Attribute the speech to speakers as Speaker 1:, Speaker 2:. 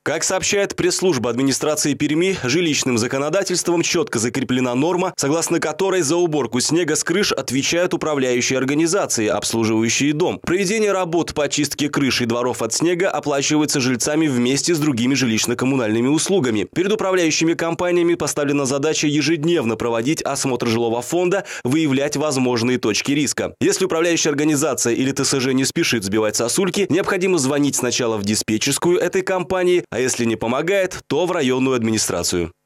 Speaker 1: Как сообщает пресс-служба администрации Перми, жилищным законодательством четко закреплена норма, согласно которой за уборку снега с крыш отвечают управляющие организации, обслуживающие дом. Проведение работ по очистке крыш и дворов от снега оплачивается жильцами вместе с другими жилищно-коммунальными услугами. Перед управляющими компаниями поставлена задача ежедневно проводить осмотр жилого фонда, выявлять возможные точки риска. Если управляющая организация или ТСЖ не спешит сбивать сосульки, необходимо звонить сначала в диспетчерскую этой компании, а если не помогает, то в районную администрацию.